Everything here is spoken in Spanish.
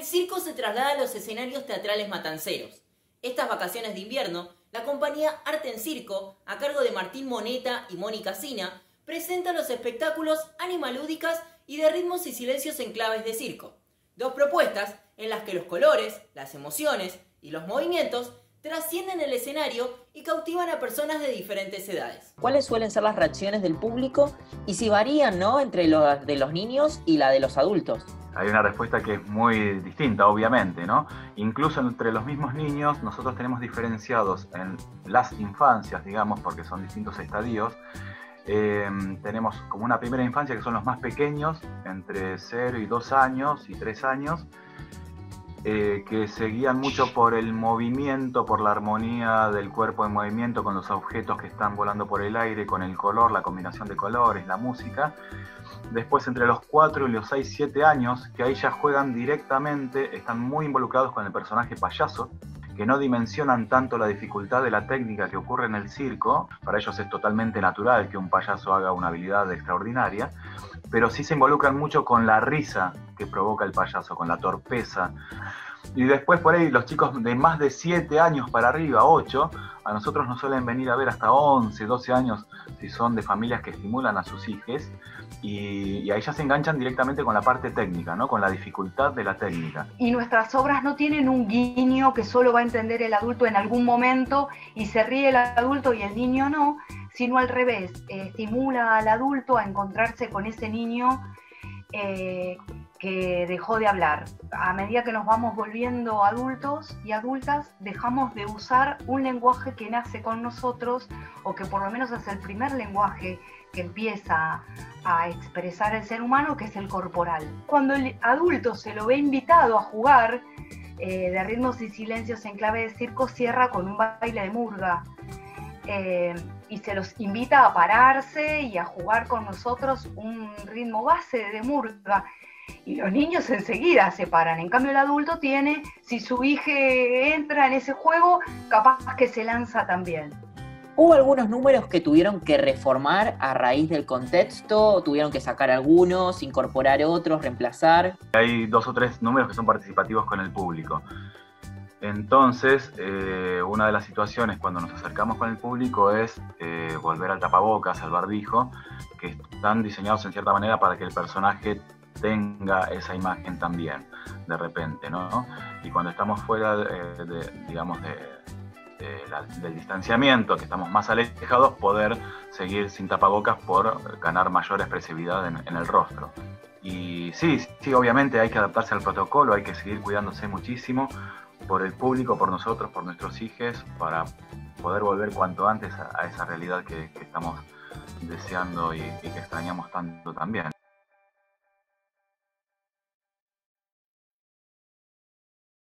circo se traslada a los escenarios teatrales matanceros. Estas vacaciones de invierno, la compañía Arte en Circo, a cargo de Martín Moneta y Mónica Sina, presenta los espectáculos Animalúdicas y de Ritmos y Silencios en Claves de Circo. Dos propuestas en las que los colores, las emociones y los movimientos trascienden el escenario y cautivan a personas de diferentes edades. ¿Cuáles suelen ser las reacciones del público y si varían, ¿no?, entre la de los niños y la de los adultos? Hay una respuesta que es muy distinta, obviamente, ¿no? Incluso entre los mismos niños, nosotros tenemos diferenciados en las infancias, digamos, porque son distintos estadios. Tenemos como una primera infancia que son los más pequeños, entre 0 y 2 años y 3 años, que se guían mucho por el movimiento, por la armonía del cuerpo en movimiento, con los objetos que están volando por el aire, con el color, la combinación de colores, la música. Después entre los 4 y los 6, 7 años, que ahí ya juegan directamente, están muy involucrados con el personaje payaso, que no dimensionan tanto la dificultad de la técnica que ocurre en el circo. Para ellos es totalmente natural que un payaso haga una habilidad extraordinaria, pero sí se involucran mucho con la risa que provoca el payaso, con la torpeza. Y después por ahí los chicos de más de 7 años para arriba, 8, a nosotros nos suelen venir a ver hasta 11, 12 años si son de familias que estimulan a sus hijos, y ahí ya se enganchan directamente con la parte técnica, ¿no? Con la dificultad de la técnica. Y nuestras obras no tienen un guiño que solo va a entender el adulto en algún momento y se ríe el adulto y el niño no, sino al revés, estimula al adulto a encontrarse con ese niño que dejó de hablar. A medida que nos vamos volviendo adultos y adultas, dejamos de usar un lenguaje que nace con nosotros, o que por lo menos es el primer lenguaje que empieza a expresar el ser humano, que es el corporal. Cuando el adulto se lo ve invitado a jugar de Ritmos y Silencios en Clave de Circo, cierra con un baile de murga. Y se los invita a pararse y a jugar con nosotros un ritmo base de murga. Y los niños enseguida se paran. En cambio el adulto tiene, si su hija entra en ese juego, capaz que se lanza también. ¿Hubo algunos números que tuvieron que reformar a raíz del contexto? ¿Tuvieron que sacar algunos, incorporar otros, reemplazar? Hay 2 o 3 números que son participativos con el público. Entonces, una de las situaciones cuando nos acercamos con el público es volver al tapabocas, al barbijo, que están diseñados en cierta manera para que el personaje tenga esa imagen también, de repente, ¿no? Y cuando estamos fuera, del distanciamiento, que estamos más alejados, poder seguir sin tapabocas por ganar mayor expresividad en el rostro. Y sí, obviamente hay que adaptarse al protocolo, hay que seguir cuidándose muchísimo por el público, por nosotros, por nuestros hijos, para poder volver cuanto antes a esa realidad que estamos deseando y que extrañamos tanto también.